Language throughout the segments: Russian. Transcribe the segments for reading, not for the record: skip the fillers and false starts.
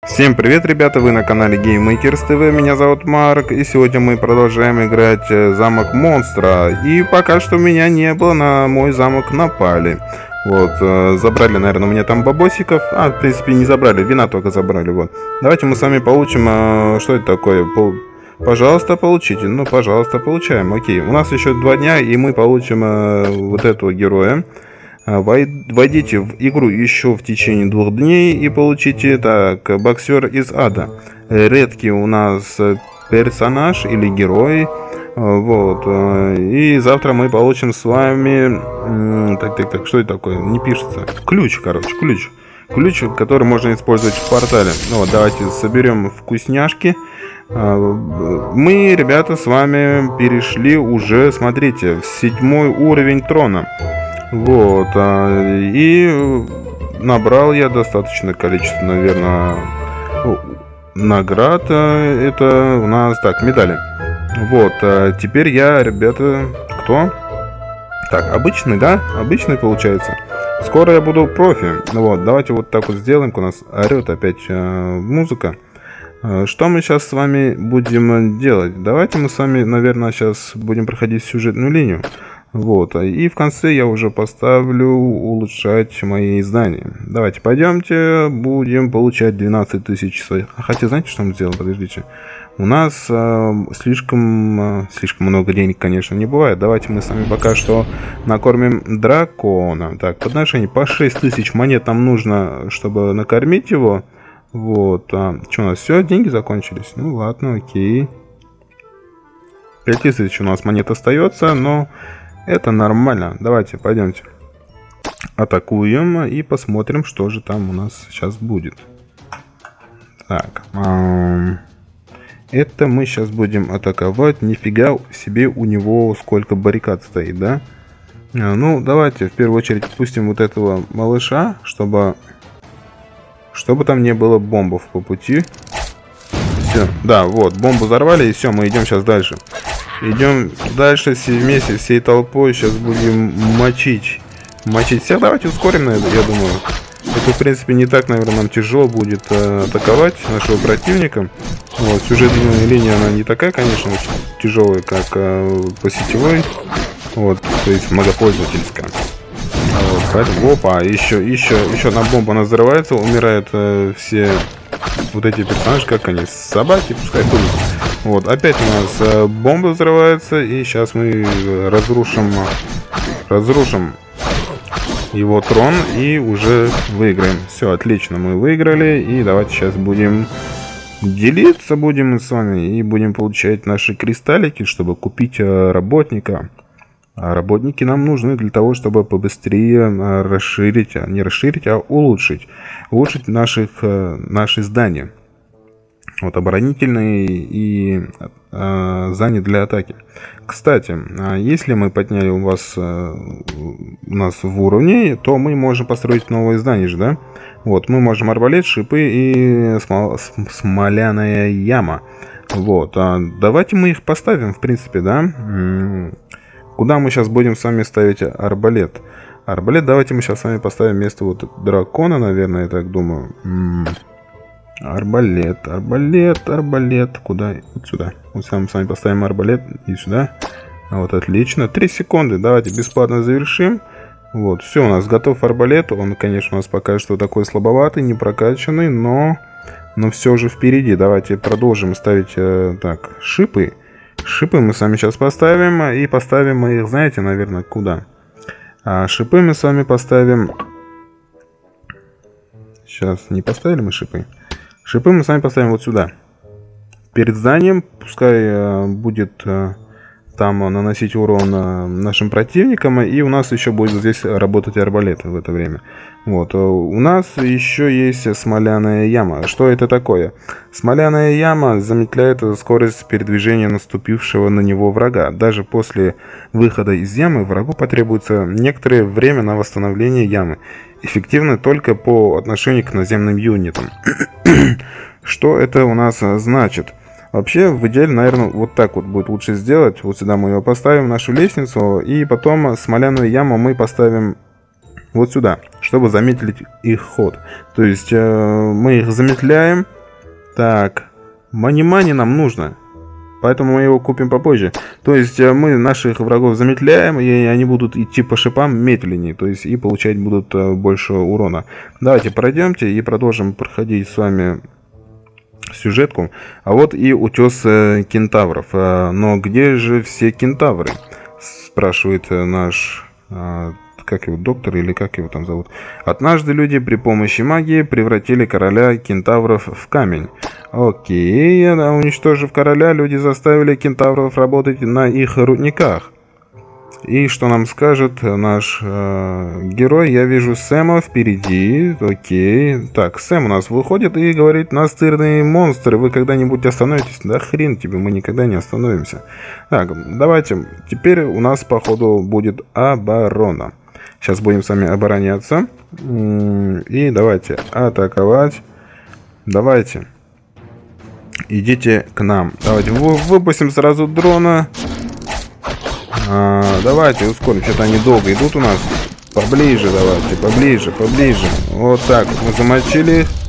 Всем привет, ребята, вы на канале GameMakers TV, меня зовут Марк, и сегодня мы продолжаем играть замок монстра. И пока что меня не было, на мой замок напали. Вот, забрали, наверное, у меня там бабосиков, в принципе, не забрали, вина только забрали, вот. Давайте мы с вами получим, что это такое, пожалуйста, получите, ну, пожалуйста, получаем, окей. У нас еще 2 дня, и мы получим вот этого героя. Войдите в игру еще в течение 2 дней и получите, так, боксер из ада. Редкий у нас персонаж или герой. Вот. И завтра мы получим с вами... Так, что это такое? Не пишется. Ключ, короче, ключ. Ключ, который можно использовать в портале. Ну, вот, давайте соберем вкусняшки. Мы, ребята, с вами перешли уже, смотрите, в 7-й уровень трона. Вот, и набрал я достаточное количество, наверное, наград. Это у нас, так, медали. Вот, теперь я, ребята, кто? Так, обычный, да? Обычный получается. Скоро я буду профи. Вот, давайте вот так вот сделаем. У нас орет опять музыка. Что мы сейчас с вами будем делать? Давайте мы с вами, наверное, сейчас будем проходить сюжетную линию. Вот, и в конце я уже поставлю улучшать мои издания. Давайте пойдемте, будем получать 12 тысяч своих. Хотя, знаете, что мы сделаем? Подождите. У нас слишком много денег, конечно, не бывает. Давайте мы с вами пока что накормим дракона. Так, подношение по 6 тысяч монет нам нужно, чтобы накормить его. Вот, что у нас? Все, деньги закончились? Ну ладно, окей. 5000 у нас монет остается, но... это нормально. Давайте, пойдемте. Атакуем и посмотрим, что же там у нас сейчас будет. Так. Это мы сейчас будем атаковать. Нифига себе, у него сколько баррикад стоит, да? Ну, давайте в первую очередь пустим вот этого малыша, чтобы там не было бомбов по пути. Все. Да, вот, бомбу взорвали, и все, мы идем сейчас дальше. Идем дальше все вместе, всей толпой. Сейчас будем мочить всех. Давайте ускорим, я думаю. Это, в принципе, не так, наверное, нам тяжело будет атаковать нашего противника. Вот, сюжетная линия, она не такая, конечно, очень тяжелая, как по сетевой. Вот, то есть многопользовательская. Вот, опа, еще одна бомба, она взрывается, умирают все вот эти персонажи, как они, собаки, пускай будут. Вот, опять у нас бомба взрывается, и сейчас мы разрушим его трон и уже выиграем. Все, отлично, мы выиграли, и давайте сейчас будем делиться мы с вами, и будем получать наши кристаллики, чтобы купить работника. А работники нам нужны для того, чтобы побыстрее расширить, не расширить, а улучшить наши здания. Вот, оборонительные и здания для атаки. Кстати, если мы подняли у нас в уровне, то мы можем построить новые здания же, да? Вот, мы можем арбалет, шипы и смоляная яма. Вот, давайте мы их поставим, в принципе, да? Куда мы сейчас будем с вами ставить арбалет? Арбалет давайте мы сейчас с вами поставим вместо вот дракона, наверное, я так думаю. Арбалет. Куда? Вот сюда. Вот мы с вами поставим арбалет и сюда. Вот, отлично. 3 секунды. Давайте бесплатно завершим. Вот, все, у нас готов арбалет. Он, конечно, у нас пока что такой слабоватый, не прокачанный, но все же впереди. Давайте продолжим ставить, так, шипы. Шипы мы с вами сейчас поставим. И поставим мы их, знаете, наверное, куда? Шипы мы с вами поставим... Сейчас, не поставили мы шипы? Шипы мы с вами поставим вот сюда. Перед зданием, пускай будет там наносить урон нашим противникам. И у нас еще будет здесь работать арбалет в это время. Вот, у нас еще есть смоляная яма. Что это такое? Смоляная яма замедляет скорость передвижения наступившего на него врага. Даже после выхода из ямы врагу потребуется некоторое время на восстановление ямы. Эффективно только по отношению к наземным юнитам. Что это у нас значит? Вообще, в идеале, наверное, вот так вот будет лучше сделать. Вот сюда мы его поставим, нашу лестницу. И потом смоляную яму мы поставим вот сюда, чтобы замедлить их ход. То есть мы их замедляем, Так, мани-мани нам нужно. Поэтому мы его купим попозже. То есть мы наших врагов замедляем, и они будут идти по шипам медленнее. То есть и получать будут больше урона. Давайте пройдемте и продолжим проходить с вами сюжетку. А вот и утес кентавров. Но где же все кентавры? Спрашивает наш... как его, доктор или как его там зовут. Однажды люди при помощи магии превратили короля кентавров в камень. Окей, уничтожив короля, люди заставили кентавров работать на их рудниках. И что нам скажет наш герой? Я вижу Сэма впереди. Окей. Так, Сэм у нас выходит и говорит: настырные монстры, вы когда-нибудь остановитесь? Да хрен тебе, мы никогда не остановимся. Так, давайте. Теперь у нас, походу, будет оборона. Сейчас будем с вами обороняться. И давайте атаковать. Давайте. Идите к нам. Давайте выпустим сразу дрона. Давайте ускорим. Что-то они долго идут у нас. Поближе давайте. Поближе, поближе. Вот так. Мы замочили их.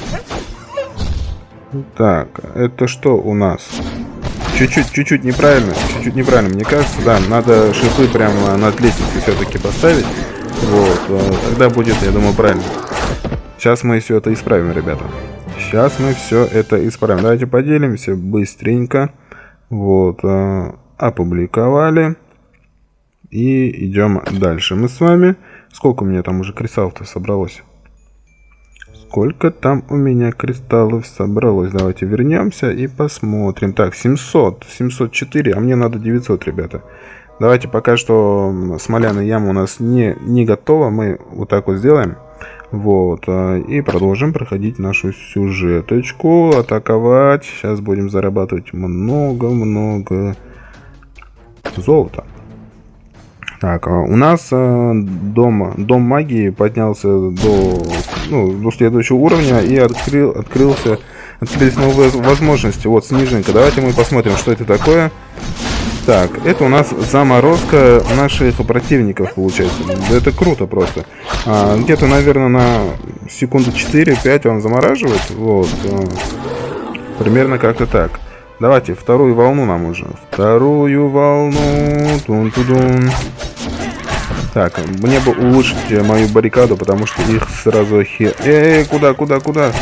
Так, это что у нас? Чуть-чуть неправильно. Чуть-чуть неправильно. Мне кажется, да, надо шипы прямо над лестницей все-таки поставить. Вот. Тогда будет, я думаю, правильно. Сейчас мы все это исправим, ребята. Сейчас мы все это исправим. Давайте поделимся быстренько. Вот. Опубликовали. И идем дальше. Мы с вами... Сколько у меня там уже кристаллов-то собралось? Сколько там у меня кристаллов собралось? Давайте вернемся и посмотрим. Так, 700. 704. А мне надо 900, ребята. Давайте пока что смоляная яма у нас не готова. Мы вот так вот сделаем. Вот. И продолжим проходить нашу сюжеточку. Атаковать. Сейчас будем зарабатывать много-много золота. Так, у нас дом магии поднялся до следующего уровня и открылись новые возможности. Вот снежинка. Давайте мы посмотрим, что это такое. Так, это у нас заморозка наших противников получается. Да это круто просто. Где-то, наверное, на секунду 4-5 он замораживает. Вот. Примерно как-то так. Давайте вторую волну нам уже. Вторую волну. Тун-ту-дун. Так, мне бы улучшить мою баррикаду, потому что их сразу куда?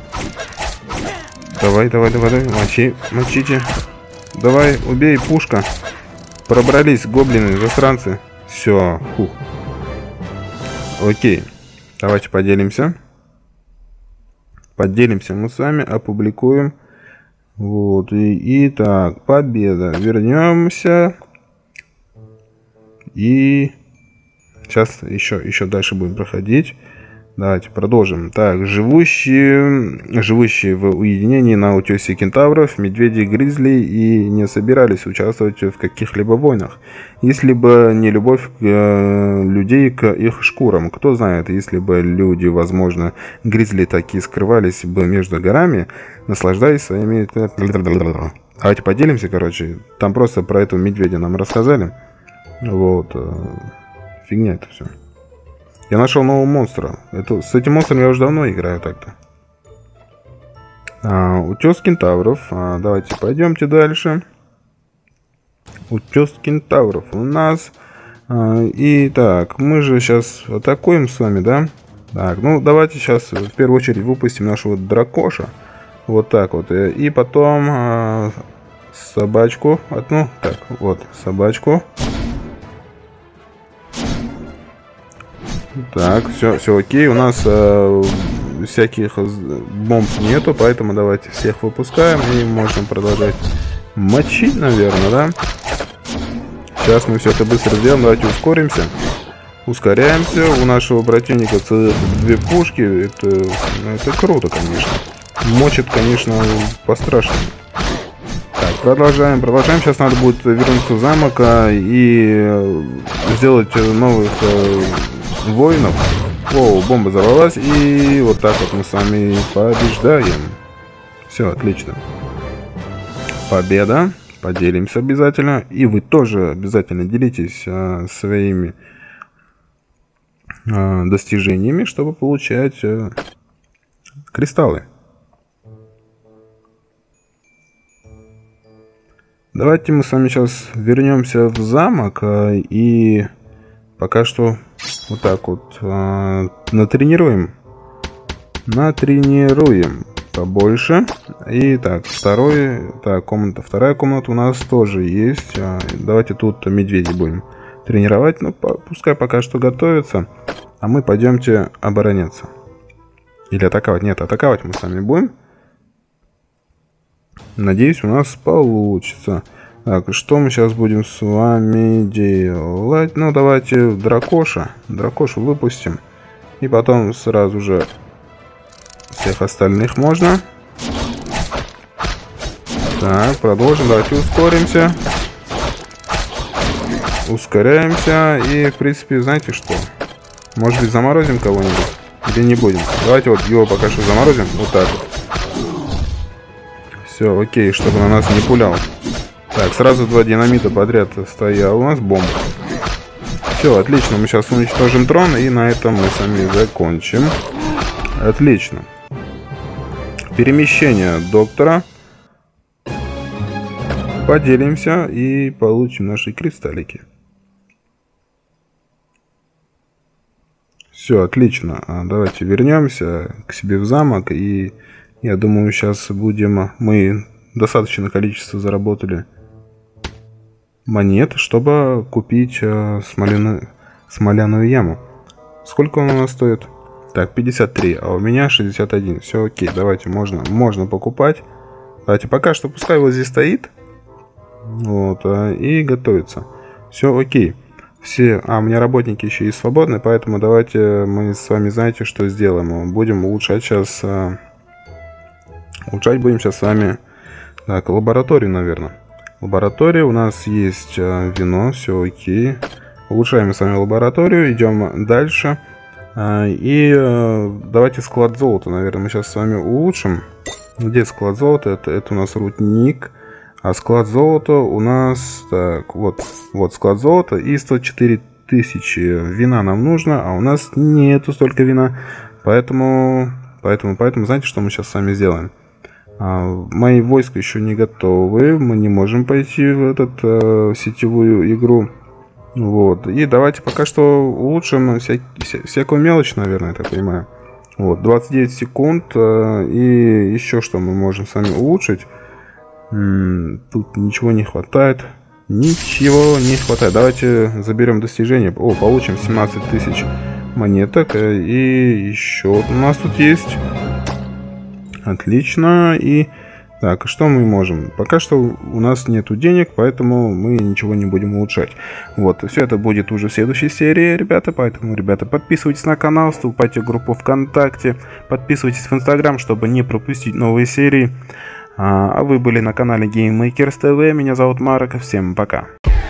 Давай, мочите. Давай, убей, пушка. Пробрались, гоблины, засранцы. Все, фух. Окей, давайте поделимся. Поделимся мы с вами, опубликуем. Вот, и так, победа. Вернемся. И сейчас еще дальше будем проходить. Давайте продолжим. Так, живущие в уединении на утесе кентавров, медведи, гризли и не собирались участвовать в каких-либо войнах, если бы не любовь людей к их шкурам. Кто знает, если бы люди, возможно, гризли такие скрывались бы между горами, наслаждаясь своими... Давайте поделимся, короче. Там просто про этого медведя нам рассказали. Вот. Фигня это все. Я нашел нового монстра. С этим монстром я уже давно играю так-то. Утес кентавров. Давайте пойдемте дальше. Утес кентавров у нас. И так, мы же сейчас атакуем с вами, да? Так, ну давайте сейчас в первую очередь выпустим нашего дракоша. Вот так вот. И потом собачку. Одну. Так, вот, собачку. Так, все окей. У нас всяких бомб нету, поэтому давайте всех выпускаем и можем продолжать мочить, наверное, да? Сейчас мы все это быстро сделаем. Давайте ускоримся. Ускоряемся. У нашего противника целых 2 пушки. Это круто, конечно. Мочит, конечно, по-страшному. Так, продолжаем. Сейчас надо будет вернуться в замок и сделать новых... воинов. О, бомба взорвалась. И вот так вот мы с вами побеждаем. Все, отлично. Победа. Поделимся обязательно. И вы тоже обязательно делитесь своими достижениями, чтобы получать кристаллы. Давайте мы с вами сейчас вернемся в замок и пока что вот так вот натренируем. Натренируем побольше. И так, вторая комната у нас тоже есть. Давайте тут медведи будем тренировать. Ну, пускай пока что готовятся. А мы пойдемте обороняться. Или атаковать. Нет, атаковать мы сами будем. Надеюсь, у нас получится. Так, что мы сейчас будем с вами делать? Ну, давайте дракошу выпустим. И потом сразу же всех остальных можно. Так, продолжим. Давайте ускоримся. Ускоряемся. И, в принципе, знаете что? Может быть, заморозим кого-нибудь? Или не будем? Давайте вот его пока что заморозим. Вот так вот. Все, окей, чтобы на нас не пулял. Так, сразу 2 динамита подряд стоял. У нас бомба. Все, отлично. Мы сейчас уничтожим трон. И на этом мы сами закончим. Отлично. Перемещение доктора. Поделимся и получим наши кристаллики. Все, отлично. Давайте вернемся к себе в замок. И я думаю, сейчас будем... Мы достаточное количество заработали монет, чтобы купить смоляную яму. Сколько он у нас стоит? Так, 53, а у меня 61. Все окей, давайте, можно покупать. Давайте пока что пускай вот здесь стоит. Вот, и готовится. Все окей. Все, у меня работники еще и свободны, поэтому давайте мы с вами, знаете, что сделаем. Будем улучшать сейчас... Улучшать будем сейчас с вами... Так, лабораторию, наверное. Лаборатория, у нас есть вино, все окей. Улучшаем с вами лабораторию, идем дальше. И давайте склад золота, наверное, мы сейчас с вами улучшим. Где склад золота? Это у нас рудник. А склад золота у нас... Так, вот склад золота и 104 тысячи. Вина нам нужно, а у нас нету столько вина. Поэтому, знаете, что мы сейчас с вами сделаем? Мои войска еще не готовы. Мы не можем пойти в сетевую игру. Вот. И давайте пока что улучшим всякую мелочь, наверное, я так понимаю. Вот, 29 секунд. И еще что мы можем с вами улучшить? Тут ничего не хватает. Ничего не хватает. Давайте заберем достижение. О, получим 17 тысяч монеток. И еще у нас тут есть. Отлично. И так, что мы можем? Пока что у нас нету денег, поэтому мы ничего не будем улучшать. Вот, все это будет уже в следующей серии, ребята. Поэтому, ребята, подписывайтесь на канал, вступайте в группу ВКонтакте, подписывайтесь в Инстаграм, чтобы не пропустить новые серии. А вы были на канале GameMakers TV. Меня зовут Марк. Всем пока.